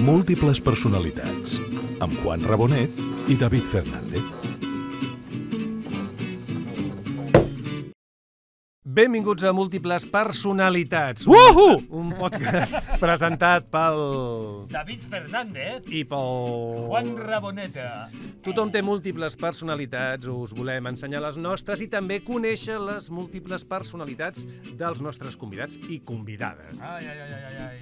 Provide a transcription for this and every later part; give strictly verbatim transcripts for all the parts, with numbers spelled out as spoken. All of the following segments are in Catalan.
Múltiples personalitats, amb Juan Rabonet i David Fernández. Benvinguts a Múltiples Personalitats, uh! un podcast presentat pel David Fernández i pel Juan Raboneta. Tothom té múltiples personalitats, us volem ensenyar les nostres i també conèixer les múltiples personalitats dels nostres convidats i convidades. Ai, ai, ai, ai, ai.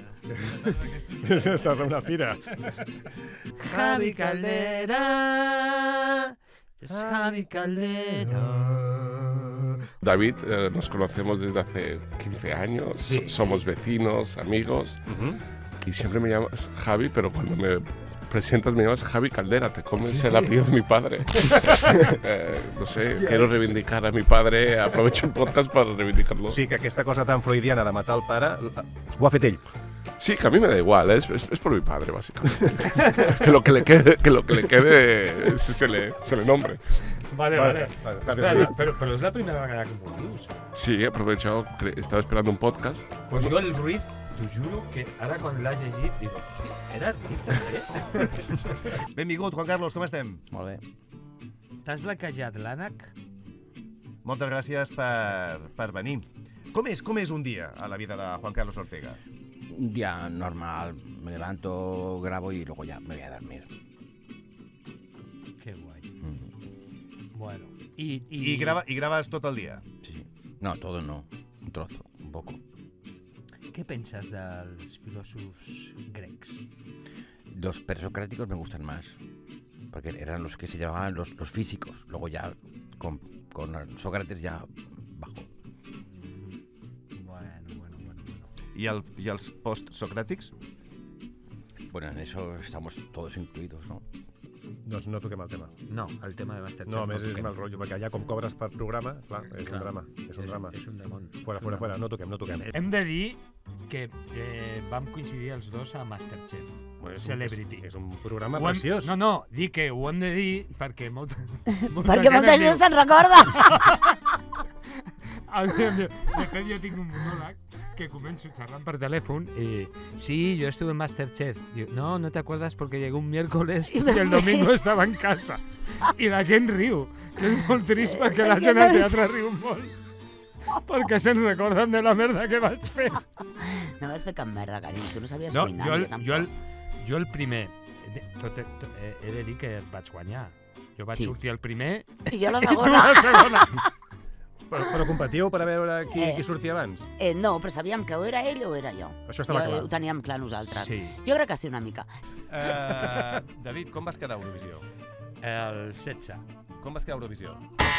Estàs a una fira. Javi Caldera, es Javi Caldera. David, eh, nos conocemos desde hace quince años, Sí. somos vecinos, amigos, Uh-huh. y siempre me llamas Javi, pero cuando me presentas me llamas Javi Caldera, te comes el apellido de mi padre. eh, no sé, Hòstia. quiero reivindicar a mi padre, aprovecho el podcast para reivindicarlo. Sí, que aquesta cosa tan freudiana de matar el pare ho ha fet ell. Sí, que a mí me da igual, es, es, es por mi padre, básicamente. que lo que le quede, que lo que le quede se, se le, se le nombre. Vale, vale. vale, Ostres, però, però és la primera vegada que m'ho dius. Sí, he aprovechado, cre- estaba esperando un podcast. Pues jo el Ruiz, t'ho juro que ara quan l'has llegit, dic, hòstia, era Ruiz també? Benvingut, Juan Carlos, com estem? Molt bé. T'has blanquejat l'ànec? Moltes gràcies per, per venir. Com és, com és un dia a la vida de Juan Carlos Ortega? Un día normal, me levanto, grabo y luego ya me voy a dormir. Que guai. Mm. Bueno, i... I, grava, I graves tot el dia? Sí, sí. No, todo no. Un trozo, un poco. Què penses dels filòsofs grecs? Los presocráticos me gustan más. Porque eran los que se llamaban los, los físicos. Luego ya con, con Sócrates ya bajó. Bueno, bueno, bueno, bueno. I, el, i els post-socràtics? Bueno, en eso estamos todos incluidos, ¿no? Doncs no toquem el tema. No, el tema de Masterchef. No, a més és toquem. mal rotllo, perquè allà com cobres per programa, clar, és Clar. un drama, és un drama. És un demon. Fora, fora, fora, no toquem, no toquem. Hem de dir que eh, vam coincidir els dos a Masterchef. Bueno, és un- Celebrity. És, és un programa Ho hem- preciós. No, no, dic que ho hem de dir perquè molta, molta Perquè gent molta em gent diu- se'n recorda. Algú em diu, de fet, jo tinc un monòleg que començo xerrant per telèfon y sí, yo estuve en Masterchef. Digo, no, no te acuerdas porque llegué un miércoles y el domingo estaba en casa. I la gent riu, que és molt trist perquè la gent al teatre riu molt. Perquè se'n recorden de la merda que vaig fer. No vas fer cap merda, carinyo. Tu no sabies No, cuinar, jo el, tampoc. jo, el, jo el primer, de- tot, tot, he, he de dir que vaig guanyar. Jo vaig Sí. sortir el primer I jo la i tu segona. la segona. Però, però competíeu per a veure qui, Eh. qui sortia abans? Eh, no, però sabíem que o era ell o era jo. Això estava Jo, clar. ho teníem clar nosaltres. Sí, Jo crec que sí, una mica. Uh, David, com vas quedar a Eurovisió? el setze. Com vas quedar a Eurovisió?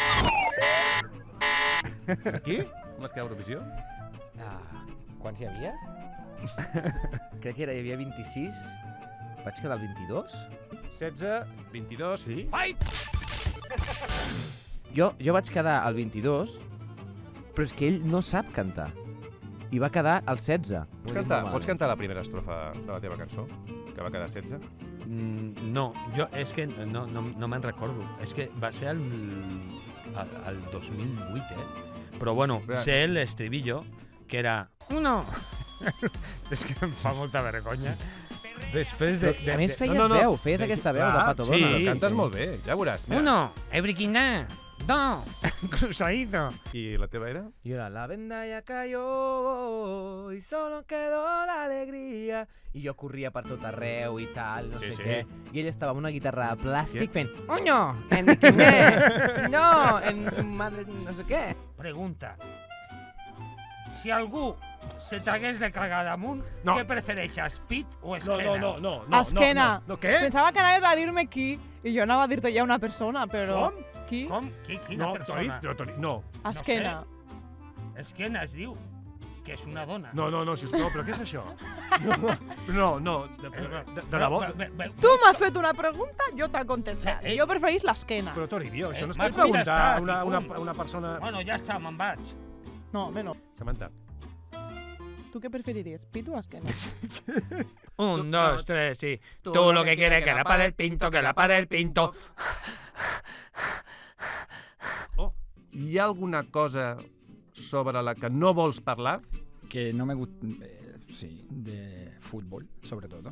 Aquí? Com vas quedar a Eurovisió? Ah, quants hi havia? Crec que era, hi havia vint-i-sis. Vaig quedar al vint-i-dos? setze, vint-i-dos... Sí? Jo, jo vaig quedar al vint-i-dos, però és que ell no sap cantar. I va quedar al setze. Pots cantar, pots cantar la primera estrofa de la teva cançó, que va quedar setze? Mm, no, jo és que no, no, no me'n recordo. És que va ser el, el, el dos mil vuit, eh? Però bueno, Bé. sé l'estribillo, que era... Uno! És que em fa molta vergonya. Després de... de, A més, de feies no, no, no. veu, feies De- aquesta veu clar, de Pato sí. Donald. Però cantes molt bé, ja veuràs. Mira. Uno, ebriquiná, dos, cruzadito. I la teva era? Y ahora la venda ya cayó y solo quedó la alegría. I jo corria per tot arreu i tal, no Sí, sé sí. què. I ell estava amb una guitarra de plàstic Sí. fent Uño, en Niquiné, no, en madre no sé què. Pregunta. Si algú se t'hagués de cagar damunt, No. què prefereixes, pit o No, esquena? no, no, no. Esquena. No, no. no. Què? Pensava que anaves a dir-me qui, i jo anava a dir-te ja una persona, però... Com? Qui? Com? Qui, quina No, persona? Toni, però Toni, no. Esquena. Esquena es diu, que és una dona. No, no, no, sisplau, però què és això? No, no, no, de, de, de, de debò. Bé, bé, bé, Tu m'has fet una pregunta, jo t'he contestat. Eh, eh. Jo preferís l'esquena. Però Toribio, això no es Eh, pot m'has preguntar a contestat, una, i una, punt. una persona... Bueno, ja està, me'n vaig. No, home, no. Samantha. Tu què preferiries, pit o esquena? Un, dos, tres, sí. Tú lo que quieres que la pare el pinto, que la pare el pinto. Oh, hi ha alguna cosa sobre la que no vols parlar? Que no me gusta... Eh, sí, de fútbol, sobre todo.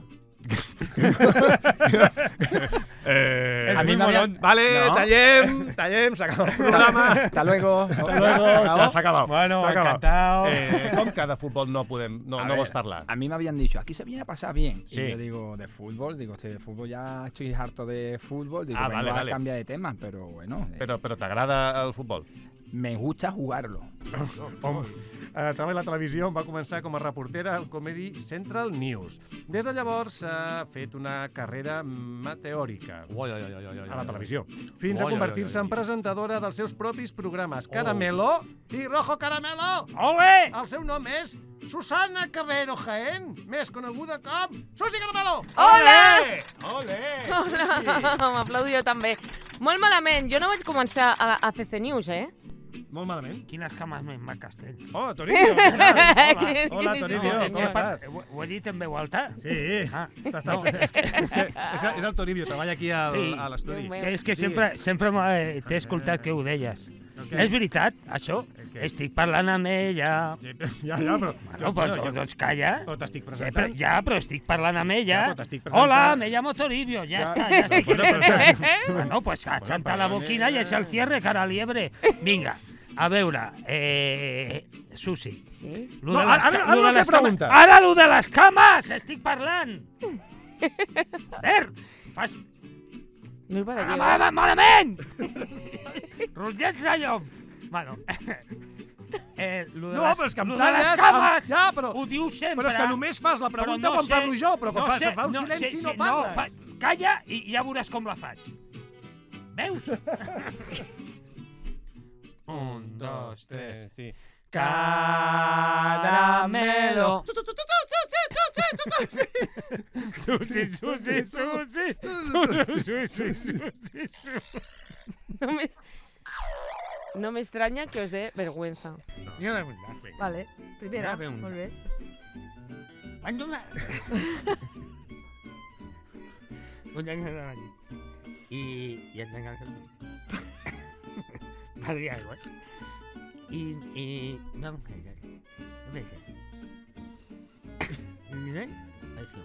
eh, A mí me habían- Vale, ¿No? tallem, tallem, s'acaba el programa. Hasta luego. Hasta luego. Ja s'ha acabat. Bueno, s'ha acabat. encantado. Eh, com que de futbol no podem, no, A no ver, vols parlar? A mí me habían dicho, aquí se viene a pasar bien. Sí. Y yo digo, de fútbol, digo, "Este, de fútbol ya estoy harto de fútbol, digo, Ah, vengo vale, a vale. cambiar de tema, pero bueno, eh, Però, però t'agrada el futbol? me gusta jugarlo. Home, a través de la televisió va començar com a reportera al Comedy Central News. Des de llavors ha fet una carrera meteòrica a la televisió, fins a Oi, oi, convertir-se oi, oi. en presentadora dels seus propis programes Caramelo i Rojo Caramelo. Ole! El seu nom és Susana Cabero Jaén, més coneguda com Susi Caramelo. Hola! Ole! Hola! M'aplaudo jo també. Molt malament, jo no vaig començar a, a C C News, eh? Molt malament. Quines cames més maques tens. Oh, Toribio, què tal? Hola, Quin- hola quin Toribio, senyor. com Eh, estàs? per- Ho, ho he dit en veu alta? Sí, Ah, t'estàs... no. és, que, és, que, és, és el Toribio, treballa aquí al, Sí. a l'estudi. Déu meu. Que és que Sí. sempre, sempre m'he- t'he escoltat que ho deies. Ok. És veritat, això? Què? Estic parlant amb ella. Sí, Ja, ja, però... No, pues, jo- doncs calla. Però t'estic Sí, però, presentant. ja, però estic parlant amb Ja, ella. però t'estic presentant. Hola, me llamo Toribio. Ja, Ja. està, ja estic Bueno, però- presentant. Bueno, pues a xanta la però- boquina i és el cierre, cara liebre. Vinga, a veure, eh, Susi. Sí? Lo No, de ara- les ara- ca- ara lo no de té les cames. pregunta. Ara lo de les cames, estic parlant. Joder, fas... No per aquí. Ah, ma- malament! Rotllets de llom. Bueno, eh, lo de No, les, però és que em lo de les talles... cames, Ja, però... ho dius sempre. Però és que només fas la Però pregunta no quan sé- parlo jo, però quan no fa, sé- se fa un no, silenci sí, no sí, parles. fa, calla i ja veuràs com la faig. Veus? Un, dos, tres. Sí. Caramelo. Susi, Susi, Susi. Susi, Susi, Susi. No me, no me extraña que os dé vergüenza. Vale, primera, Ja ve un- molt bé. Van donar... Vull anar allí. I, i et venga el Va dir alguna cosa. I, i... Vamos a ver. No ves eso. Mira, això.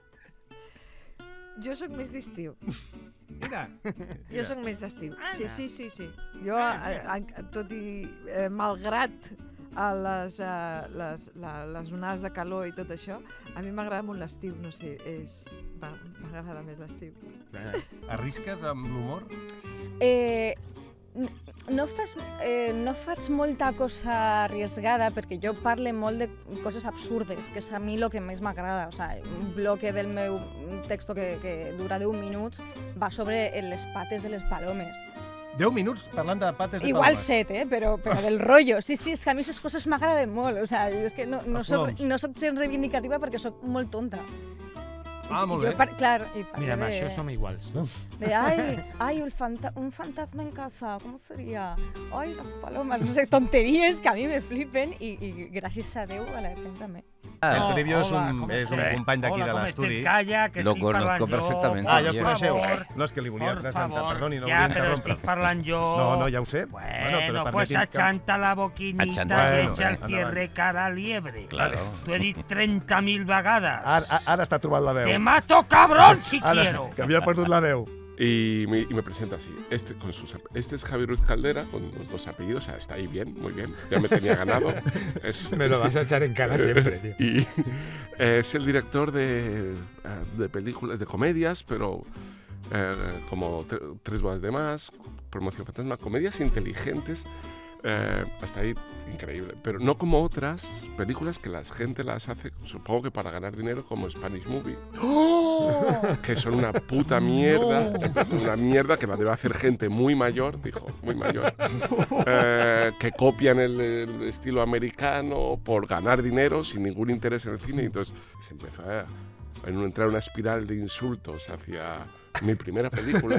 Jo sóc més d'estiu. Mira. Jo sóc més d'estiu. Sí, Ana. sí, sí, sí. Jo, a, a, tot i eh, malgrat a les, uh, les, la, les onades de calor i tot això, a mi m'agrada molt l'estiu, no sé, és... va, m'agrada més l'estiu. Arrisques amb l'humor? Eh, n- no, fas, eh, no faig molta cosa arriesgada perquè jo parlo molt de coses absurdes, que és a mi el que més m'agrada. O sea, un bloque del meu texto que, que dura deu minuts va sobre les pates de les palomes. deu minuts parlant de pates de Igual palomes. set, eh? però, però del rollo. Sí, sí, és que a mi aquestes coses m'agraden molt. O sea, és que no, no, Els soc, ploms. no soc gens reivindicativa perquè sóc molt tonta. Ah, I, molt i jo, bé. par, clar, i parlo Mira, amb de... això som iguals. De, ay, ay, el fanta un fantasma en casa, ¿cómo sería? Ay, las palomas, no sé, tonterías que a mí me flipen y, y gracias a Déu a la gent també. El Ah, Toribio és hola, un, com és un estem? company d'aquí Hola, de com l'estudi. estem? Calla, que Lo estic conozco parlant jo. perfectamente. Ah, ja us Por coneixeu. favor. No, és que li volia Por presentar, favor. perdoni, no ja, volia però interrompre. estic parlant jo. No, no, ja ho sé. Bueno, però pues permeti'm que- achanta la boquinita Achanta. i Bueno, echa el endavant. cierre cara liebre. Claro. T'ho he dit trenta mil vegades. Ara, ara està trobant la veu. Te mato, cabrón, si Ara, quiero. que havia perdut la veu. Y me, y me presenta así. Este, con sus, ap- este es Javi Ruiz Caldera, con los dos apellidos. O sea, está ahí bien, muy bien. Ya me tenía ganado. Es, Me lo vas a echar en cara siempre, tío. y eh, es el director de, eh, de películas, de comedias, pero eh, como Tre- Tres bodas de más, Promoción Fantasma, comedias inteligentes, eh, hasta ahí increíble. Pero no como otras películas que la gente las hace, supongo que para ganar dinero, como Spanish Movie. Que son una puta mierda, una mierda que la debe hacer gente muy mayor, dijo, muy mayor, eh, que copian el, el estilo americano por ganar dinero sin ningún interés en el cine. Y entonces se empezó a, a entrar una espiral de insultos hacia mi primera película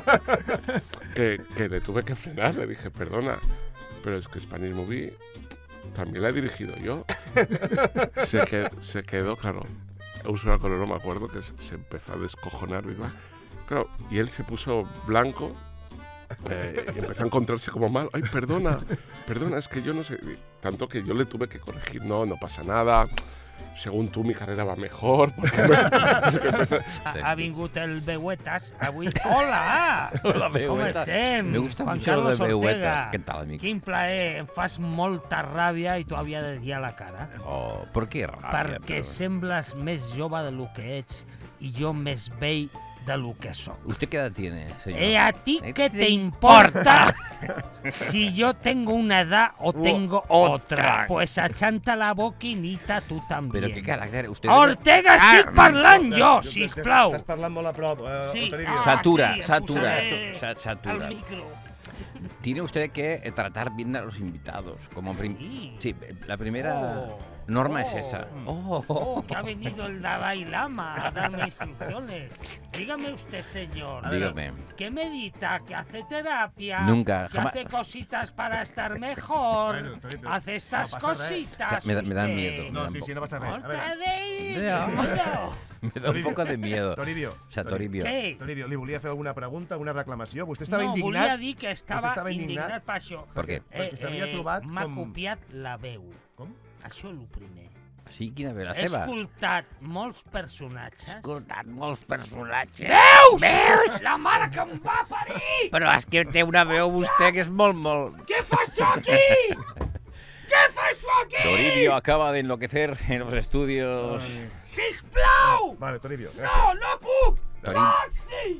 que, que le tuve que frenar. Le dije, perdona, pero es que Spanish Movie también la he dirigido yo. Se, qued- se quedó, claro. Úrsula Corberó, me acuerdo que se, se empezó a descojonar, ¿verdad? Claro, y él se puso blanco eh, y empezó a encontrarse como mal. Ay, perdona, perdona, es que yo no sé. Tanto que yo le tuve que corregir. No, no pasa nada. según tú mi carrera va mejor. Porque me, porque me, sí. Ha vingut el Veuetas avui. Hola! Hola, Veuetas. Com estem? Me gusta Juan mucho Carlos lo de Veuetas. Ortega. ¿Qué tal, amic? Quin plaer, em fas molta ràbia i t'ho havia de dir a la cara. Oh, per què ràbia? Perquè però... sembles més jove de lo que ets i jo més vell de lo que soc. ¿Usted qué edad tiene, señor? ¿Y a ti qué te importa si yo tengo una edad o tengo uh, otra? otra? Pues achanta la boquinita tú también. Pero qué carácter, usted... Ortega, ah, estic parlant no, jo, no, sisplau. Estàs parlant molt a prop, eh, sí. Toribio. Ah, satura, sí, satura, sa satura. Al micro. Tiene usted que tratar bien a los invitados. Como prim... sí. sí, la primera oh, norma oh, es esa. Oh, oh, que ha venido el Dalai Lama a darme instrucciones. Dígame usted, señor. Dígame. ¿Qué medita? ¿Que hace terapia? Nunca, ¿Que jamás. hace cositas para estar mejor? Bueno, Toribio, hace estas no cositas. O sea, me, da, me dan miedo. Me No, dan sí, sí, no pasa res. A Porta veure, de... me da un poco de miedo. Toribio. O sea, Toribio. Què? Toribio, li volia fer alguna pregunta, una reclamació? Vostè estava no, indignat? volia dir que estava, estava indignat, indignat per això. Per què? Perquè s'havia trobat M'ha com- copiat la veu. Com? Això és el primer. Sí, quina ve la He seva? escoltat molts personatges. He escoltat molts personatges. Veus? Veus? La mare que em va parir! Però és que té una veu vostè que és molt, molt... Què fas tu aquí? Què fas tu aquí? Toribio acaba de enloquecer en los estudios. Sisplau! Vale, Toribio, gràcies. No, no puc! Toribio. Taxi!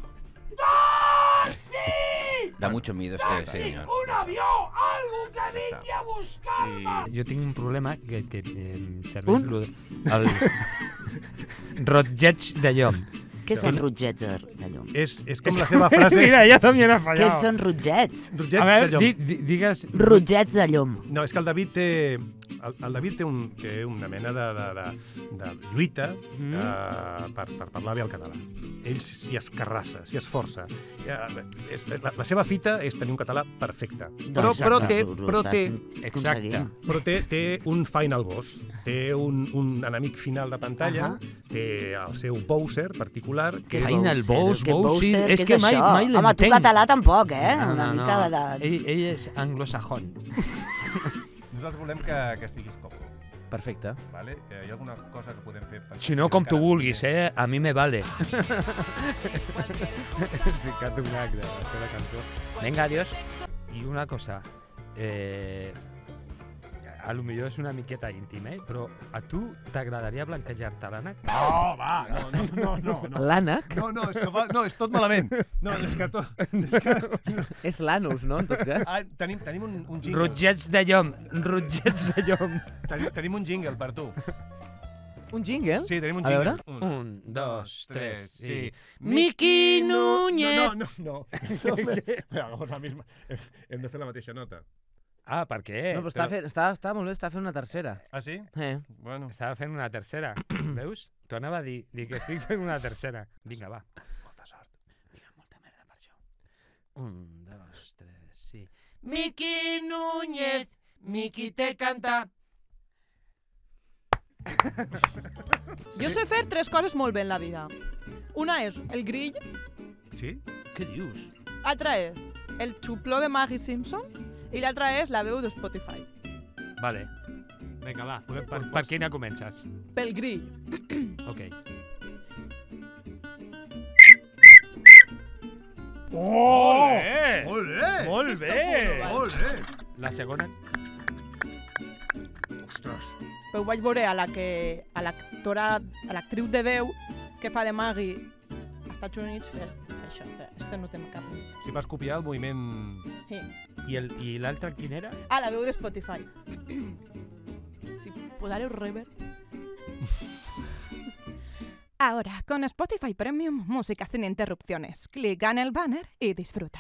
Taxi! Da mucho miedo este Taxi! señor. Un avió! Algú que vingui a buscar-me! Jo tinc un problema que, que eh, serveix... Un? Els rotllets de llom. Què són rotllets de, de llum? És, és com la seva frase... Mira, ella també ha Què fallat. són rotllets? Rotllets A veure, de llom. di, di, digues... Rotllets de llum. No, és que el David té... El, el David té, un, té una mena de, de, de, de lluita Mm. eh, per, per parlar bé el català. Ell s'hi escarrassa, s'hi esforça. Eh, és, la, la seva fita és tenir un català perfecte. Però, Doncs però, ho- té, ho però, té, estàs Exacte. aconseguint. però té, té un final boss. Té un, un enemic final de pantalla, Ahà. té el seu Bowser particular, que és Final el... boss, Que Bowser, Bowser, és què que és mai, això? mai Home, tu l'entenc. català tampoc, eh? No, Una no, mica no. de... Ell, ell és anglosajón. Nosaltres volem que, que estiguis còmode. Perfecte. Vale? Eh, hi ha alguna cosa que podem fer? Per Si no, com tu encara vulguis, més? eh? A mi me vale. He ficat un hack de la seva cançó. Vinga, adiós. I una cosa, eh, a lo millor és una miqueta íntim, eh? Però a tu t'agradaria blanquejar-te l'ànec? No, va, no, no, no, no. no. L'ànec No, no, és que va, no, és tot malament. No, és que tot... És que, és l'anus, no, en tot cas? ah, tenim, tenim un, un jingle. Rotllets de llom, rotllets de llom. Tenim, tenim un jingle per tu. Un jingle? Sí, tenim un A jingle. veure. Un, dos, tres, sí. Miqui Miqui Núñez. No, no, no. no me... Espera, hagamos la misma. Hem de fer la mateixa nota. Ah, per què? No, però està, fent, està, està molt bé, està fent una tercera. Ah, sí? Eh. Bueno. Estava fent una tercera. Veus? T'ho anava a dir, dir que estic fent una tercera. Vinga, va. Molta sort. Vinga, molta merda per això. Un, dos, tres, sí. Miqui Núñez, Miqui te canta. Jo sé fer tres coses molt bé en la vida. Una és el grill, Sí? Què dius? l'altra és el xupló de Maggie Simpson i l'altra és la veu de Spotify. Vale. Vinga, va. Per, per, per quina comences? Pel grill. Ok. Oh! bé! Molt bé! Molt bé! Molt bé! La segona? Ostres. Però ho vaig veure a la que a l'actora, a l'actriu de veu que fa de Maggie als Estats Units fer, fer això. Fer, este no té cap més. Si vas copiar el moviment... Sí. I el- i l'altre quin era? Ah, la veu de Spotify. Si posareu reverb. Ahora, con Spotify Premium, música sin interrupciones. Clica en el banner y disfruta.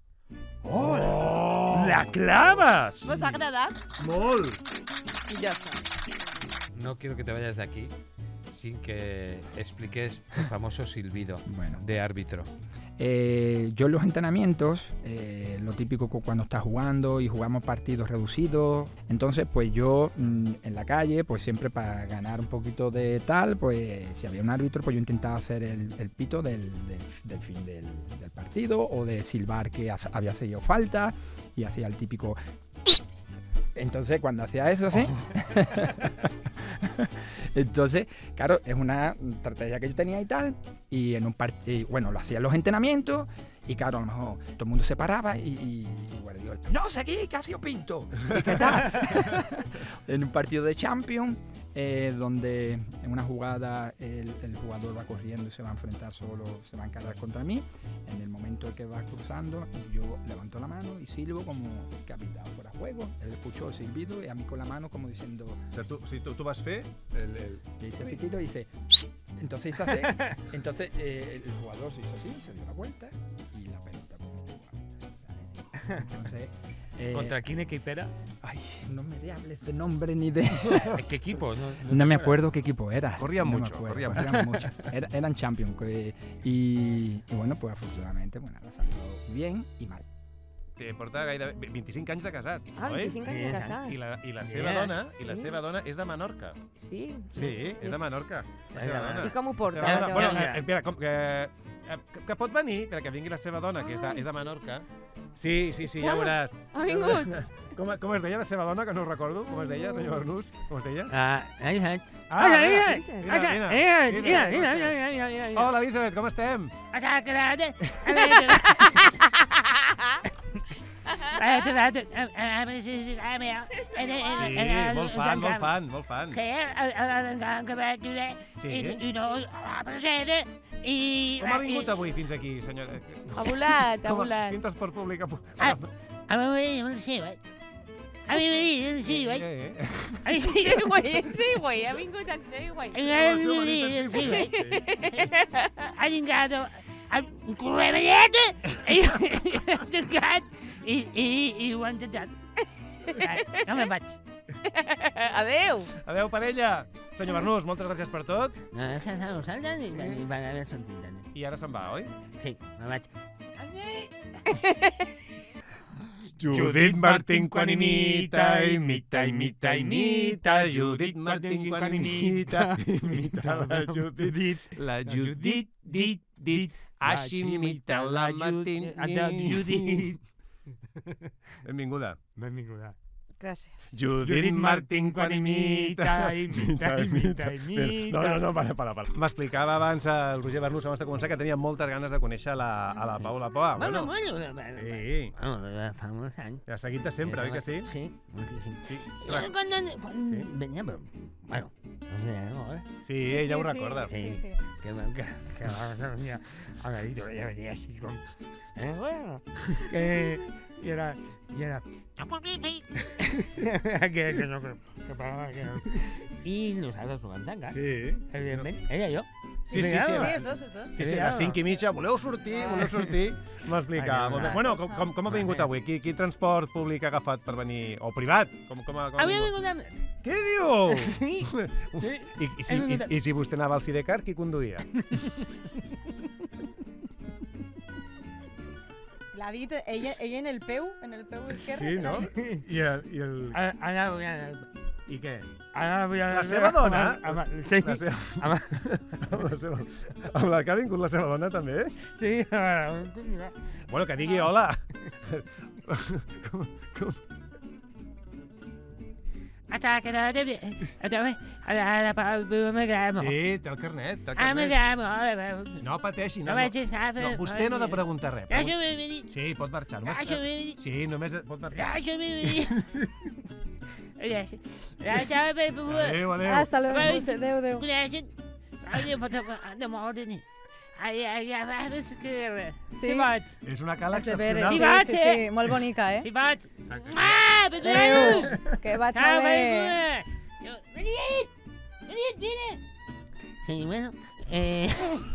Oh! La claves! ¿Vos ha agradat? Molt! Y ya está. No quiero que te vayas de aquí sin que expliques el famoso silbido Bueno. de árbitro. Eh, yo en los entrenamientos, eh, lo típico cu- cuando estás jugando y jugamos partidos reducidos, entonces pues yo mm, en la calle, pues siempre para ganar un poquito de tal, pues si había un árbitro, pues yo intentaba hacer el, el pito del, del, del fin del, del partido o de silbar que has- había seguido falta y hacía el típico... Entonces cuando hacía eso, ¿sí? Entonces, claro, es una estrategia que yo tenía y tal, y en un partido, bueno, lo hacía en los entrenamientos, y claro, a lo mejor todo el mundo se paraba y, y, y Guardiola, no, seguí, que ha sido Pinto. ¿Y qué tal? En un partido de Champions, eh, donde en una jugada el, el jugador va corriendo y se va a enfrentar solo, se va a encarar contra mí. En el momento en que va cruzando, yo levanto la mano y silbo como capitán fuera de juego. Él escuchó el silbido y a mí con la mano como diciendo... O sea, tú, si tú, tú vas fer, el... el... Le hice pitito y dice... Entonces hizo así. Entonces eh, el jugador se hizo así, se dio la vuelta y la pelota como... Entonces... Eh, ¿Contra quién equipo era? Ay, no me hables de nombre ni de... ¿Qué equipo? No, no, no me acuerdo qué equipo era. Corrían no mucho, acuerdo, corrían corrían mucho. Era, eran Champions. Que, y, y bueno, pues afortunadamente, bueno, nada, salió bien y mal. Té porta gairebé vint-i-cinc anys de casat, Ah, oi? vint-i-cinc anys de casat. I la, i la seva Bien. dona, i la Sí. seva dona és de Menorca. Sí? Sí, és de Menorca. La seva Vinga, dona. I com ho porta, La seva la dona- teva Bueno, dona? eh, espera, com, que, eh, que, que pot venir, perquè vingui la seva dona, que és de, és de Menorca. Sí, sí, sí, ja Ah, veuràs. ha vingut. Com, com es deia la seva dona, que no ho recordo? Com es deia, senyor Arnús? Com es deia? Ah, Elisabeth. Ah, Mira, mira, mira, mira, mira, mira. mira, Elisabet, mira, com mira, estem? mira, mira, mira, mira. Hola, Elisabet, com estem? Sí, molt fan, molt fan, molt fan. Sí, que vaig dir, Sí. i, i no, a la preseda, i... Com ha vingut avui fins aquí, senyor? Ha volat, ha Com volat. Quin transport públic ha... pu- A, a mi m'agrada, sí, güey. A mi m'agrada, sí, güey. Eh, eh. A mi Sí, güey, sí, güey, ha vingut en sí, güey. A mi m'agrada, sí, güey. Ha llegado un correvellet i ha tancat i, i, i ho ha intentat. No me'n vaig. Adéu. Adéu, parella. Senyor Bernús, moltes gràcies per tot. No, s'ha de nosaltres i i van haver sentit. també. I ara se'n va, oi? Sí, me'n vaig. Judit Martín quan imita, imita, imita, imita. Judit Martín quan imita, imita la Judit. La Judit, dit, dit. Així imita la Martín. Judit. Benvinguda. Benvinguda. Gràcies. Judit Martín quan imita, imita, imita, imita. No, no, no, para, para, para. M'explicava abans el Roger Bernús abans de començar que tenia moltes ganes de conèixer la, a la Paula Poa. Bueno, Bueno, bueno, sí. bueno, fa molts anys. Ja seguit de sempre, oi que sí? Sí, moltíssim. Sí, I clar. quan, quan Sí. venia, però, bueno, no sé, no, eh? Sí, ella ho recorda. Sí, sí. que, que, que venia, a Garito, ella venia així com... Eh, bueno, Eh, y era, y era, que, que no, que, que paraba, que no. i nosaltres ho vam tancar. Sí. Evidentment, ella i jo. Sí, sí, sí. Sí, va. els dos, els dos. Sí, sí, a les cinc i mitja, voleu sortir, voleu sortir, m'explicava. Ai, Molt bé. ai, Bueno, com, com, com ha vingut avui? Qui, quin transport públic ha agafat per venir? O privat? Com, com, ha, com ha Havia vingut? vingut amb... Què diu? Sí, sí. I, i, si, He i, vingut a- I si vostè anava al Sidecar, qui conduïa? L'ha dit ella, ella en el peu, en el peu esquerre. Sí, no? I el... I, el... Ara, ara voy a... I què? Ara voy a... La seva dona? Amb, amb, sí, La seva... amb, amb la seva... Amb la que ha vingut la seva dona, també? sí, ara, Bueno, que digui hola. com, com... Hasta que no te... Entonces, m'agrada molt. Sí, té el carnet, té el Ah, carnet. m'agrada molt. No pateixi, No no. vaig estar No, fent... vostè no ha de preguntar res. Ja s'ho he dit. Sí, pot marxar. Només... Ja s'ho he dit. Sí, només pot marxar. Ja s'ho he dit. Ja s'ho he dit. Adéu, adéu. Hasta luego, José. Adéu, adéu. Coneixen? Ai, de molt de nit. Ai, ai, ai, ai, que... Sí. Si vaig. És una cala Els deberes, excepcional. sí, sí, sí, molt bonica, eh? Si vaig. Ah, Adéu, Pedro! que vaig Ciao, molt bé. Pedro! Venid! Venid, vine! Sí, bueno, eh...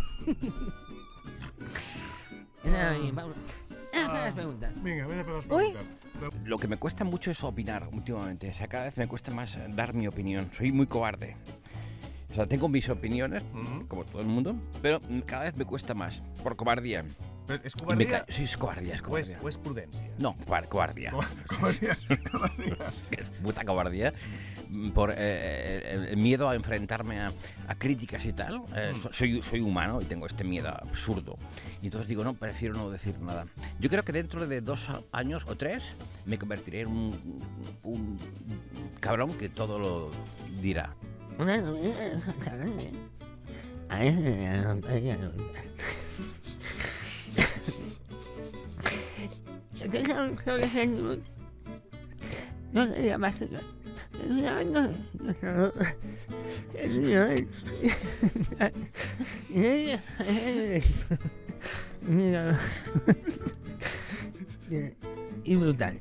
Nada, y Pablo. Ah, haz las preguntas. Venga, ven a hacer las Uy. preguntas. Lo que me cuesta mucho es opinar últimamente. O sea, cada vez me cuesta más eh, dar mi opinión. Soy muy cobarde. O sea, tengo mis opiniones, Ujú. como todo el mundo, pero mm, cada vez me cuesta más, por cobardía. Però és Y me covardia ca- Sí, es cobardía, es o és, cobardía. o és prudència? No, cobar- cobardía. Co- Covardia. Covardia. Es puta cobardía. mm, Por eh, el, el miedo a enfrentarme a, a críticas y tal. Eh, so- soy, soy humano y tengo este miedo absurdo. Y entonces digo, no, prefiero no decir nada. Yo creo que dentro de dos a- años o tres me convertiré en un, un cabrón que todo lo dirá. Una novia grande. A ese no tenía novia. Yo tenía un colegio. No sería más que no. No, no, no. Y brutal.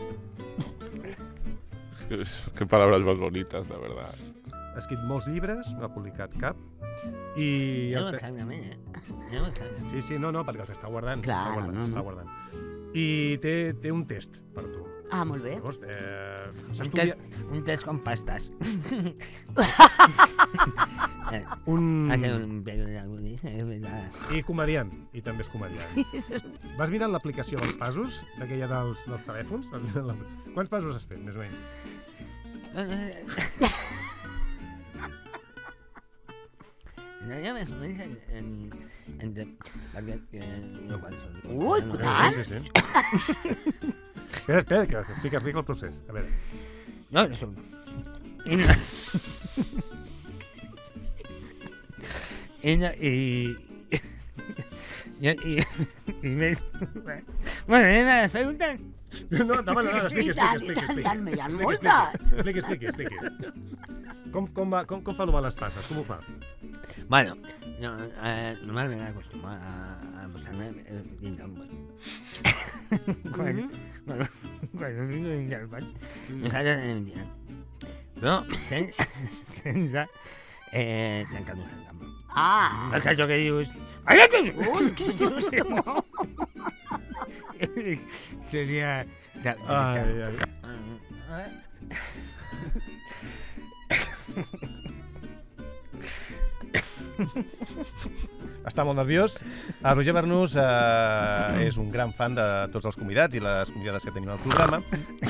Qué palabras más bonitas, la verdad. Ha escrit molts llibres, no ha publicat cap. I... No exactament, eh? No exactament. Sí, sí, no, no, perquè els està guardant. Clar, està guardant, no, no. està guardant. I té, té un test per tu. Ah, molt bé. Llavors, eh, Un s'estudia... test, un test con pastas. Un... Hace un periodismo, es verdad. I comediant, i també és comediant. Sí, és- Vas mirant l'aplicació dels passos, d'aquella dels, dels telèfons? Vas mirant la... Quants passos has fet, més o menys? No, jo més o menys en... en, en de, perquè eh, no penso... Ui, no, tants? Sí, sí, sí. Espera, espera, que explica, explica el procés. A veure. No, això... I no... I no... I... I... I... I més... Bueno, anem a les preguntes. No, endavant, endavant, expliqui, I tant, expliqui, i tant, expliqui. i tant, hi ha Expliqui, moltes. Expliqui, expliqui, expliqui. Com, com, va, com, com fa l'humà les passes? Com ho fa? Bueno, no, eh, normalment acostuma a, a posar-me eh, dins del bot. quan, quan, quan ho fico dins del bot, nosaltres anem tirant. Però sense, sense eh, tancar-nos el camp. Ah. És allò que dius... Allà! Ui, que susto. Seria... De, de Ai, ai. Està molt nerviós. El Roger Bernús eh, és un gran fan de tots els convidats i les convidades que tenim al programa.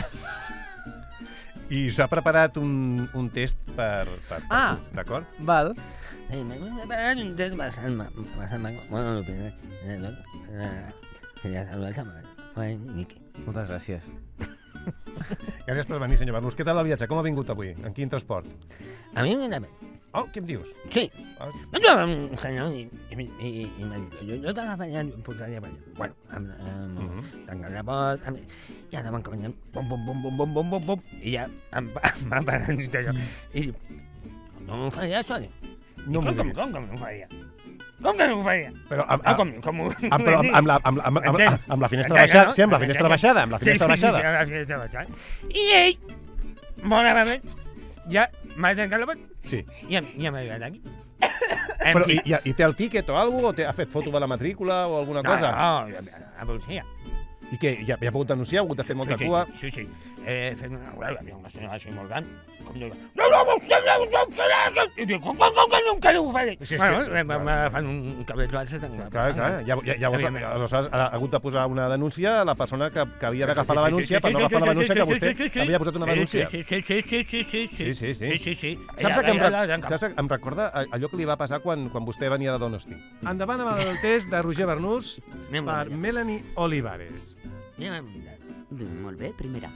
I s'ha preparat un, un test per, per, per Ah. tu, d'acord? Val. Eh, me voy a preparar un test basant-me... Basant-me... Bueno, lo primer... Eh, no, eh, seria saludar el Samuel. Bueno, i Miqui. Moltes gràcies. Gràcies per venir, senyor Bernús. Què tal el viatge? Com ha vingut avui? En quin transport? A mi m'agrada bé. Oh, què em dius? Sí. Ah. Vaig trobar un senyor i, i, i, i m'ha dit, jo, jo t'agafaria i em posaria per allà. Bueno, amb, amb, Mhm. tancar la pot, amb, i ara van començant, bum, bum, bum, bum, bum, bum, bum, bum, i ja em va em va parar en allò. I diu, no m'ho faria, això? Diu. No com, m'ho com, diguis. com que no ho faria? Com que no ho faria? Però amb, Ah, com, com ho... amb, però amb, amb, la, amb, amb, amb, Entens? amb la finestra Entens, baixada. no? Sí, amb la finestra Entens? baixada. Amb la Sí, finestra sí, sí, baixada. sí, amb la finestra baixada. I ell, bonament, ja m'ha tancat la pot Sí. i ja, ja m'ha arribat aquí. Però, i, i, I té el tíquet o alguna cosa? O té, ha fet foto de la matrícula o alguna cosa? No, no, a policia. I què? Ja, ja ha pogut denunciar? Ha hagut de fer molta sí, cua? Sí, sí, sí. He fet una cua, hi havia una senyora així molt gran, com diu, no, no, vostè no, no, no, i diu, com, com, com que no, que no ho faré? Sí, és Bueno, que- m'ha agafat un cabell baixa, tan Clar, clar. Ja, ja, llavors, aleshores ha hagut de posar una denúncia a la persona que, que havia d'agafar la denúncia per no agafar la denúncia que vostè havia posat una denúncia. Sí, sí, sí, sí, sí, sí, Sí, sí, sí. sí, sí, sí. Saps que em, re- saps que em recorda allò que li va passar quan, quan vostè venia de Donosti? Endavant amb el test de Roger Bernús Anem per allà. Melanie Olivares. Ja m'ha muntat. Molt bé, primera.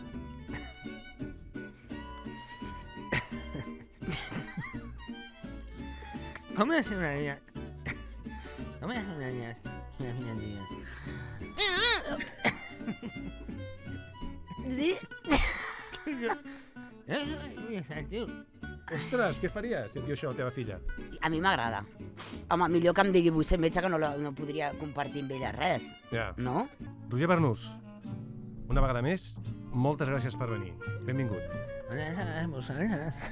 Com les sonaria? Com les sonaria? Una fineria. Sí? Eh, vull estar, tio. Ostres, què faries si et diu això la teva filla? A mi m'agrada. Home, millor que em digui vull ser metge que no, la, no podria compartir amb ella res. Ja. No? Roger Bernús, una vegada més, moltes gràcies per venir. Benvingut. Gràcies a vosaltres.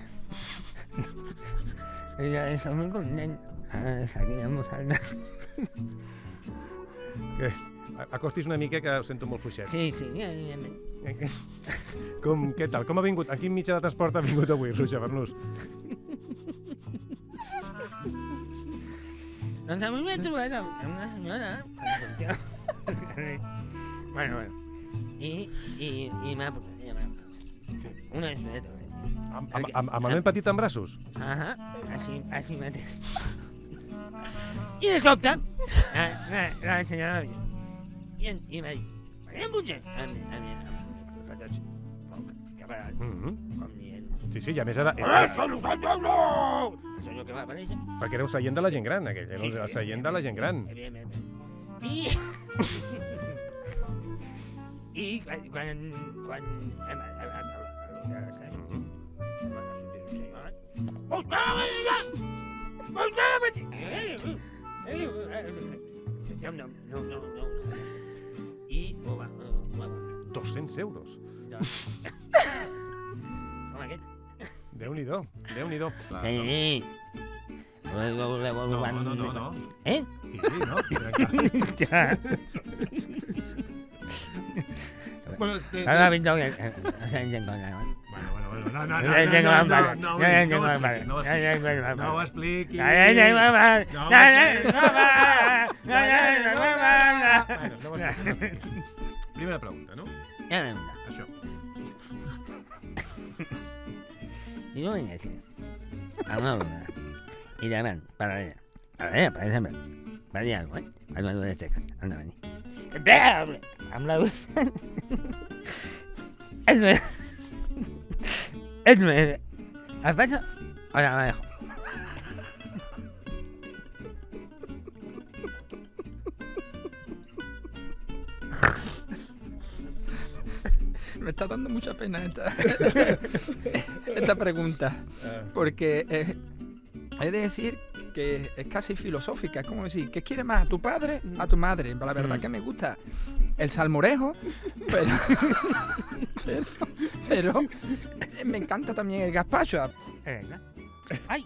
Ja soc molt content d'estar aquí amb vosaltres. Que acostis una mica, que ho sento molt fluixet. Sí, sí, evidentment. Com, què tal? Com ha vingut? En quin mitjà de transport ha vingut avui, Roger Bernús? Doncs avui m'he trobat amb una senyora. Bueno, bueno. I, i, i m'ha portat, ja m'ha portat. Una esmereta. Amb, amb, amb, amb el nen petit en braços? Ahà, així, així mateix. I de sobte, la, la, la senyora va dir, i, i m'ha dit, Maria Puigdemont, a mi, a mi, a mi, com, cap a, com dient, Sí, sí, i a més era... Eso no fa no, no! Això és el que va aparèixer. Perquè era el seient de la gent gran, aquell. Era Sí, el sí, seient de la gent gran. Evidentment. I... I quan... quan... quan... hem- hem- hem- Vostè la veia! Vostè la veia! No, no, no, no, no. I... ho va, ho va. dos-cents euros. Com aquest. Déu-n'hi-do, Déu-n'hi-do. Sí. No, no, no, no. Eh? Sí, no. Ja. Bueno, te- Ara te- vinc jo... No sé en cosa, no? Bueno, bueno, bueno, no, no, no, No, no, no, no, no, no, no, no, no, no, no ho expliqui, no ho expliqui. No ho expliqui. No ho expliqui. No ho expliqui. No, Bueno, no ho expliqui. Primera pregunta, no? Ja anem. Això. I no vinc així. Amb una alumna. I davant, per darrere. Per darrere, per exemple. Va dir alguna cosa, eh? Amb la duda seca. Han de venir. Bé, amb la duda... És més... És més... ¿Has pasado? Hola, me dejo. Me está dando mucha pena esta, esta pregunta, porque eh, he de decir que es casi filosófica, es como decir, ¿qué quiere más, a tu padre a tu madre? La verdad que me gusta el salmorejo, pero, pero, pero me encanta también el gazpacho. Ai!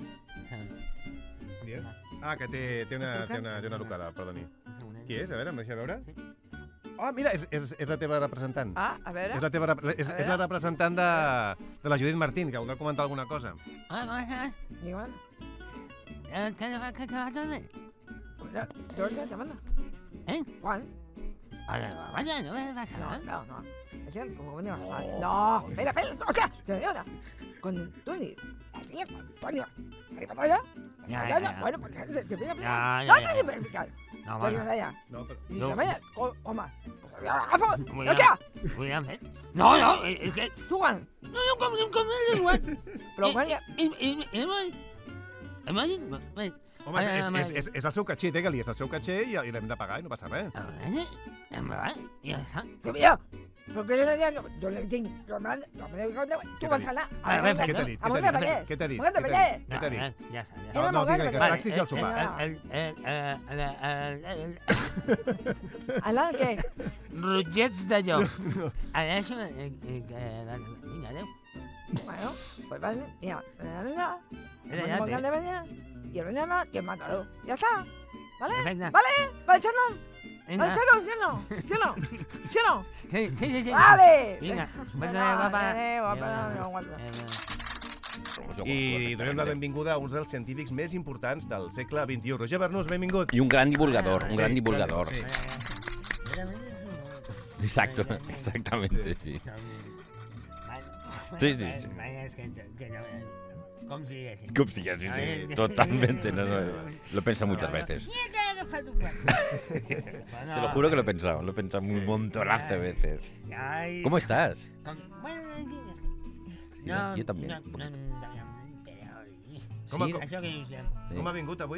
Ah, que té, té, una, té, una, té una lucada, perdoni. Qui és? A veure, em deixa veure. Oh, mira, és, és, és la teva representant. Ah, a veure. És la, teva, rep- és, A és la veure. representant de, de la Judit Martín, que voldrà comentar alguna cosa. Ah, va, Igual. ¿Qué qué qué vas a hacer? Ya, yo ya te mando. ¿Eh? ¿Cuál? Vaya, vaya, no me vas a No, hablar. no, no. Es decir, como venía. No, espera, espera. O sea, señora. Con Tony. Así es, Antonio. ¿Qué pasa allá? Ya, Ya, ya, ya. Bueno, pues te voy a explicar. Ya, ya, No ya. te voy a explicar. No, Pues bueno. allá. No, però... Y No. la vaya, coma. ¡Afo! Muy ¿No bien. qué? Muy bien, ¿eh? No, no, es que... ¿Tú, Juan? No, no, com, com és igual. Però, Juan, ja... I, i, i, i, em va dir... Home, és, és, és, és el seu caché, digue-li, és el seu caché i, i l'hem de pagar i no passa res. Em va, ja està. ¡Que mira! Porque yo le digo, yo le digo, yo me yo me digo, tú vas a la... Vale, perfecte. Què t'ha dit? A Què veure, t'ha per què? dit? Què t'ha dit? M'agrada, Què per t'ha què? dit? Què t'ha dit? Ja està, ja No, està. no, digue-li, que els taxis i el sopar. El, el, el, el, el, el, Ala, què? Rotllets de lloc. Ara això... Vinga, adéu. Bueno, pues vale, mira, mañana, Era mañana ya, de mañana, y el mañana, que mátalo. Ya está, ¿vale? Perfecte. ¿Vale? ¿Vale, Chano? Vinga. ¿Vale, Chano? ¿Sí o no? ¿Sí o no? ¿Sí o no? Sí, sí, sí. sí. Vale! Vinga. Vinga, Guapa. adéu, guapa, adéu, guapa. I donem la benvinguda a uns dels científics més importants del segle vint-i-u. Roger Bernús, benvingut. Y un gran divulgador, un Sí, gran divulgador. sí. Exacto, exactamente, sí. Sí, sí, sí. Com si así. Como si ya, sí, sí, totalmente, no, no, lo he pensado muchas veces. Te lo juro que lo he pensado, lo he pensado un montonazo de veces. ¿Cómo estás? Bueno, aquí ja està. No, yo también, No, un no, poquito. no, Com, a, Sí. com, Això que dius... com ha vingut avui?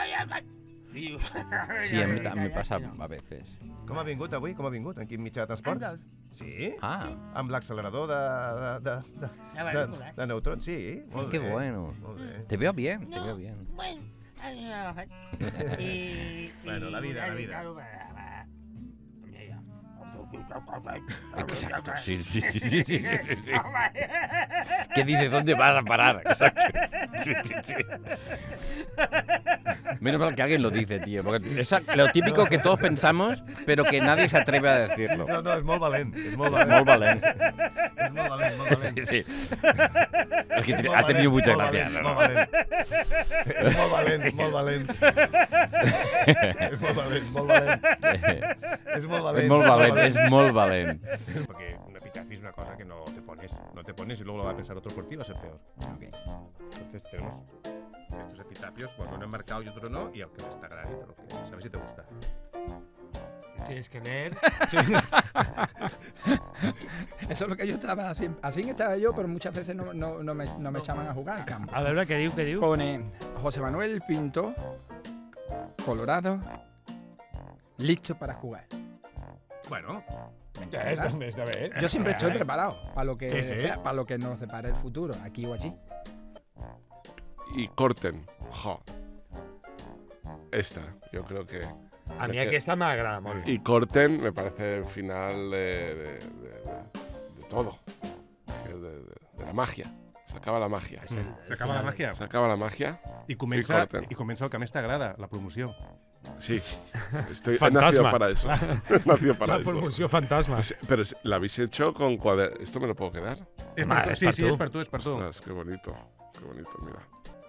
Sí, a mí ta- me pasa a veces. Com ha vingut avui? Com ha vingut? En quin mitjà de transport? En dos. Sí? Ah. Amb l'accelerador de, de, de, de, Ja va, de, vingut, de neutrons, sí. Molt Qué bé. bueno. Molt bé. Te veo bien, te No. veo bien. Bueno, ahí me ha agafat. I... Bueno, la vida, la vida. Exacto, sí, sí, sí, sí, sí, sí, sí. ¿Qué dices? ¿Dónde vas a parar? Exacto. Sí, sí, sí. Menos mal que alguien lo dice, tío. Porque es lo típico que todos pensamos, pero que nadie se atreve a decirlo. No, no, és molt valent. És molt valent. Molt valent. És molt valent, molt valent. Sí, sí. Es que ha tenido mucha Molt gracia. valent, ¿no? molt valent. És molt valent, molt valent. És molt valent, molt valent. És molt valent. Es molt valent, es molt valent. Porque un epitafio es una cosa que no te pones, no te pones y luego lo va a pensar otro por ti, va a ser peor. Entonces tenemos estos epitafios, bueno, uno enmarcado y otro no, y al que les te agrade, te lo que sabes si te gusta. tienes que leer. Eso es lo que yo estaba, así, así estaba yo, pero muchas veces no, no, no me, no me echaban a jugar al campo. A veure, què diu, què diu? Pone José Manuel Pinto, Colorado, listo para jugar. Bueno, ¿verdad? está, está bien. Yo siempre estoy preparado para lo que, Sí, sí. o sea, para lo que nos depara el futuro, aquí o allí. Y corten. Jo. Esta, yo creo que... A mi que- aquesta m'agrada molt. Y corten me parece el final de, de, de- de- de todo. De, de- de la magia. Se acaba la magia. Sí, s'acaba la màgia. Se acaba la magia. I comença, corten. i comença el que més t'agrada, la promoció. Sí, estoy he Fantasma. nacido para eso. He nacido para La eso. promoció fantasma. Pues, pero es- la habéis hecho con cuadernos. ¿Esto me lo puedo quedar? És Home, per tu, és sí, per sí, tu. és per tu, és per tu. Ostras, qué bonito. Qué bonito, mira.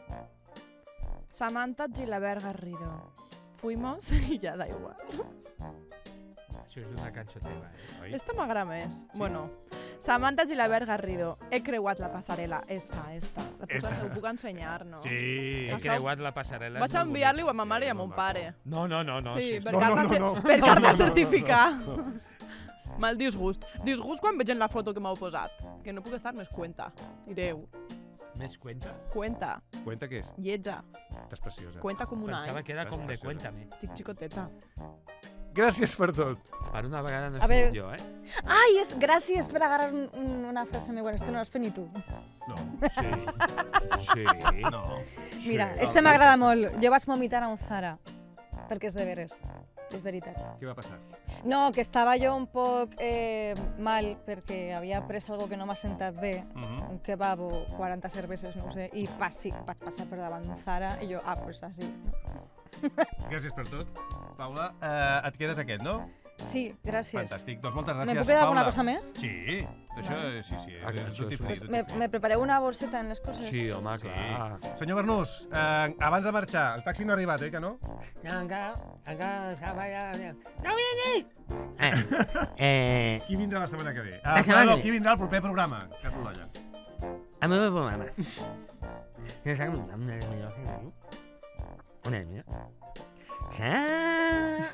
Samantha Gilabert Garrido. Fuimos y ya da igual. Això és d'una cançó teva, eh? Esta m'agrada més. Bueno, Samantha Gilabert Garrido. He creuat la passarel·la. Esta, esta. La puc, Esta. ho puc ensenyar, no? Sí. He Això- creuat la passarel·la. Vaig enviar-li-ho a ma mare i a mon pare. No, no, no, no. Sí, sí. per No, carta, no, ce- no, no. per No, carta no, no. certificar. Mal disgust. Disgust quan veig en la foto que m'heu posat. Que no puc estar més cuenta. Direu, Més cuenta? cuenta, Cuenta què és? lletja, Estàs preciosa. cuenta com un Pensava any. que era com de Preciosa. Cuéntame. Estic xicoteta. Gràcies per tot. Per una vegada no he A ver. sigut jo, eh? Ai, és, gràcies per agarrar un, un, una frase meva. Esto no l'has fet ni tu. No, sí. Sí, no. Mira, Sí. este m'agrada molt. Jo vaig vomitar a un Zara, perquè és de veres. És veritat. Què va passar? No, que estava jo un poc eh, mal perquè havia pres algo que no m'ha sentat bé, Mhm. un kebab, quaranta cerveses, no ho sé, i passi, vaig passar per davant d'un Zara i jo, ah, pues així. Gràcies per tot. Paula, eh, et quedes aquest, no? Sí, gràcies. Fantàstic. Doncs moltes Me gràcies, puc quedar alguna Paula. cosa més? Sí, això, sí, sí. Ah, que és això tutti és frutti, Pues tutti me, frutti. me prepareu una borseta en les coses? Sí, home, clar. Senyor Bernús, eh, abans de marxar, el taxi no ha arribat, oi que no? No, encara, encara estava ja... No vinguis! Eh, eh, Qui vindrà la setmana que ve? La Ah, setmana no, que ve. qui vindrà al proper programa? Cas Lolla. el meu programa. Que és una de les millors que diu. Una de les millors. Ah.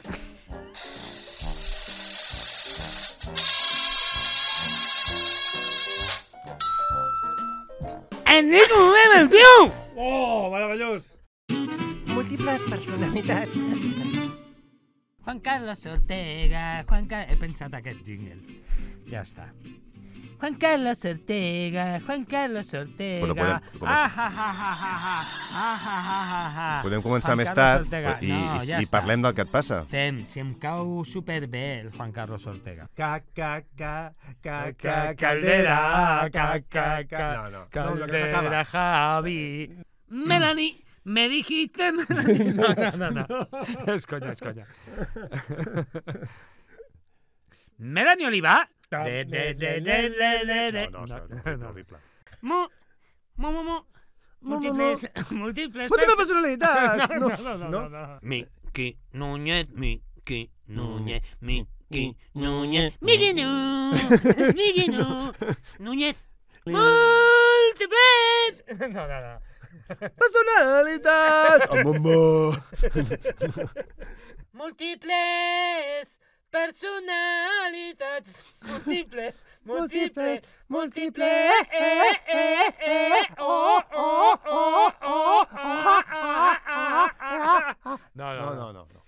Enrico Movem, el tio! Oh, meravellós! Múltiples personalitats. Juan Carlos Ortega, Juan Carlos... He pensat aquest jingle. Ja està. Juan Carlos Ortega, Juan Carlos Ortega... Però podem començar. Ah, ha, ha, ha, ha, ha, ah, ha, ha, ha, ha. Podem començar Juan més Carlos tard Ortega. i, no, i, ja i està. parlem del que et passa. Fem, si em cau superbé el Juan Carlos Ortega. Ca, ca, ca, ca, ca, Ca- caldera, ca, ca, ca... ca- No, no, no, no, que Caldera, s'acaba. Javi... Melanie, me dijiste... Melanie. No, no, no, no. És conya, és conya. Melanie Oliva... De, de, de, de, de, de, de. No, no, no, no, no, horrible. Mu, mu, mu, mu. Múltiples, múltiples... Múltiple personalitat! No, no, no, no, no, no. Miki Núñez, Miki Núñez, Miki Núñez, Miki Núñez, Miki Núñez, múltiples... No, no, no. Personalitat! Oh, mamà! Múltiples personalitats. Múltiples, múltiples, múltiples. Eh, eh, eh, oh, oh, oh, oh, ah, ah, ah, ah. No, no, No, no. no, no.